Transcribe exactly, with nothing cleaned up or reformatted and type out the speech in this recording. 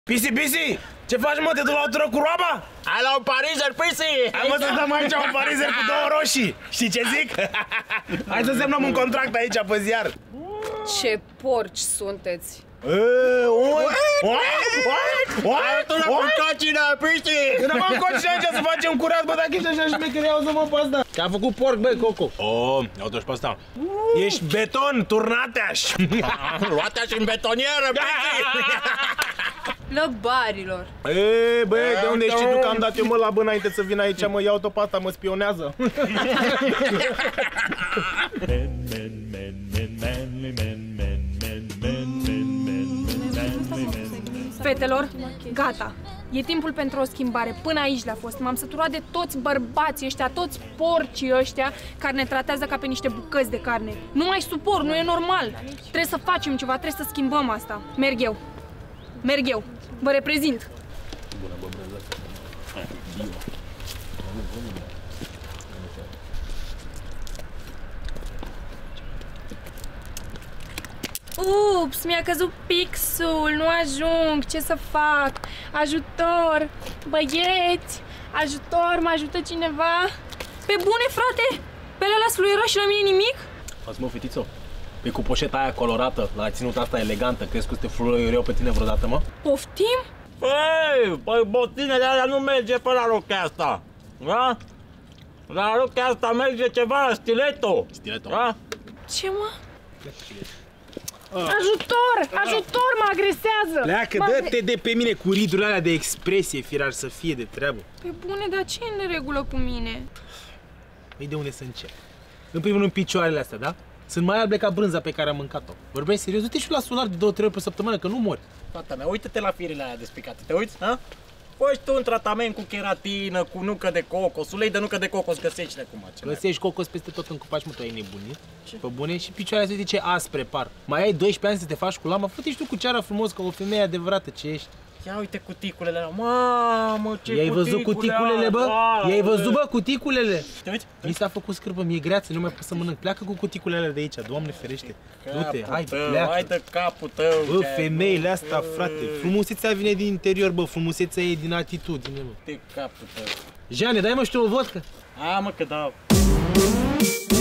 Pisi, Pisi! Ce faci, mă? Te duc la o tură cu roaba? Hai la un parizer, Pisi! Hai, mă, să stăm aici un parizer cu două roșii. Știi ce zic? Hai să semnăm un contract aici pe ziar. Ce porci sunteți! Tu la concocina, Pisi! Nu m-am concina aici să facem curat, bă, dacă ești așa șmecher, iau-zi-mă pe asta. Că a făcut porc, băi, Coco. Oh, iau-te și pe asta. Ești beton, turnateaș. Luate-aș în betonieră, Pisi! Lăbarilor! Eee, băi, de unde știi tu că am dat eu, mă, la bă, înainte să vin aici, mă, iau-te pe asta, mă spionează. Fetelor, gata. E timpul pentru o schimbare. Până aici le-a fost. M-am săturat de toți bărbații ăștia, toți porcii ăștia care ne tratează ca pe niște bucăți de carne. Nu mai suport, nu e normal. Trebuie să facem ceva, trebuie să schimbăm asta. Merg eu. Merg eu. Vă reprezint. Bună, bă, brăză. Hai, Ups, mi-a căzut pixul, nu ajung, ce să fac? Ajutor, băieți, ajutor, mă ajută cineva? Pe bune, frate, pe alea fluieră și la mine nimic? Azi, mă, fetițo, pe cu poșeta aia colorată, la ținuta asta elegantă, crezi că te fluiereu pe tine vreodată, mă? Poftim? Păi, păi botinele alea nu merge pe la rochea asta, da? La rochea asta merge ceva, stiletto. Stiletto? Da? Ce, mă? Ajutor! Ajutor! Mă agresează! Pleacă, dă-te de pe mine cu ridurile alea de expresie, firar să fie de treabă. Pe bune, dar ce e în neregulă cu mine? Păi de unde să încep? În primul rând, picioarele astea, da? Sunt mai albe ca brânza pe care am mâncat-o. Vorbeai serios? Du-te și la solar de două, trei ori pe săptămână, că nu mori. Fata mea, uită-te la firele aia despicate, te uiți, ha? Păi tu un tratament cu keratină, cu nucă de cocos, ulei de nucă de cocos, găsește cum acela. Găsești cocos peste tot în cupaci, mă, tu ai nebunit. Pe bune, și picioarele astea, ce aspre par. Mai ai doisprezece ani să te faci cu lama? Fă-te și tu cu ceara frumos, ca o femeie adevărată ce ești. Ia uite cuticulele alea, mamă, ce I-ai văzut cuticulele, bă? I-ai văzut, bă, cuticulele? Te uiți? Mi s-a făcut scârbă, mi-e greață, nu mai pot să mănânc. Pleacă cu cuticulele de aici, Doamne ferește. Du-te, hai, pleacă. Hai de capul tău. Bă, femeile astea, frate, frumusețea vine din interior, bă, frumusețea e din atitudine, bă. De capul tău. Jane, dai mă și tu o vodcă? A, mă, că dau.